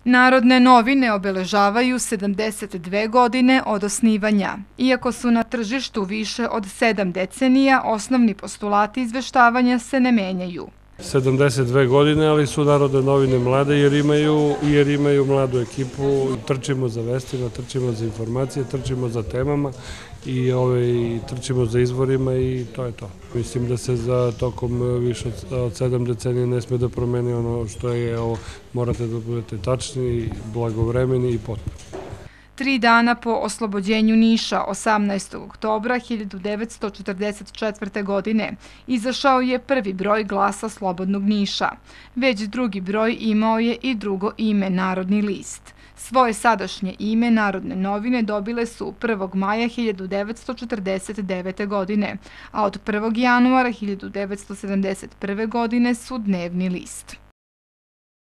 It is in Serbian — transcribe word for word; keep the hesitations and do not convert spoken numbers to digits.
Narodne novine obeležavaju sedamdeset dve godine od osnivanja. Iako su na tržištu više od sedam decenija, osnovni postulati izveštavanja se ne menjaju. sedamdeset dve godine, ali su Narodne novine mlade jer imaju, jer imaju mladu ekipu. Trčimo za vestima, trčimo za informacije, trčimo za temama i ovaj, trčimo za izvorima i to je to. Mislim da se za tokom više od sedam decenija ne sme da promeni ono što je ovo. Morate da budete tačni, blagovremeni i potpuno. Tri dana po oslobođenju Niša, osamnaestog oktobra hiljadu devetsto četrdeset četvrte. godine, izašao je prvi broj Glasa slobodnog Niša. Već drugi broj imao je i drugo ime, Narodni list. Svoje sadašnje ime Narodne novine dobile su prvog maja hiljadu devetsto četrdeset devete. godine, a od prvog januara hiljadu devetsto sedamdeset prve. godine su Dnevni list.